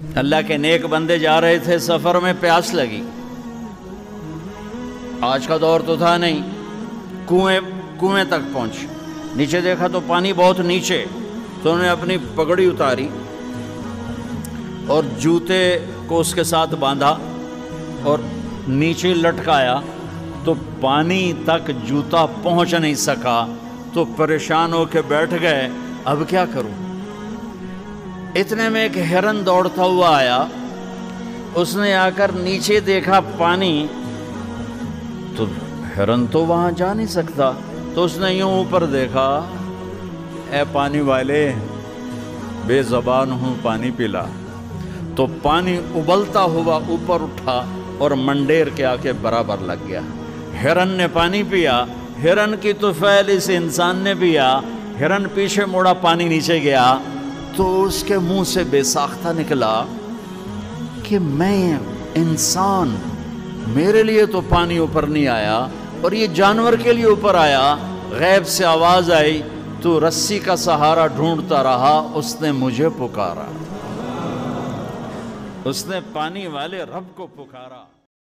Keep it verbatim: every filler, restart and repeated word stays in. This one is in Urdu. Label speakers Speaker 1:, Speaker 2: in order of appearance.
Speaker 1: اللہ کے نیک بندے جا رہے تھے سفر میں، پیاس لگی، آج کا دور تو تھا نہیں، کنویں کنویں تک پہنچ، نیچے دیکھا تو پانی بہت نیچے، تو انہوں نے اپنی پگڑی اتاری اور جوتے کو اس کے ساتھ باندھا اور نیچے لٹکایا، تو پانی تک جوتا پہنچ نہیں سکا، تو پریشان ہو کے بیٹھ گئے، اب کیا کروں؟ اتنے میں ایک ہرن دوڑتا ہوا آیا، اس نے آ کر نیچے دیکھا پانی، تو ہرن تو وہاں جا نہیں سکتا، تو اس نے یوں اوپر دیکھا، اے پانی والے، بے زبان ہوں، پانی پلا، تو پانی ابلتا ہوا اوپر اٹھا اور منڈیر کے آ کے برابر لگ گیا۔ ہرن نے پانی پیا، ہرن کی طفیل اس انسان نے پیا، ہرن پیچھے موڑا، پانی نیچے گیا، تو اس کے منہ سے بے ساختہ نکلا کہ میں انسان، میرے لیے تو پانی اوپر نہیں آیا، اور یہ جانور کے لیے اوپر آیا۔ غیب سے آواز آئی، تو رسی کا سہارا ڈھونڈتا رہا، اس نے مجھے پکارا، اس نے پانی والے رب کو پکارا۔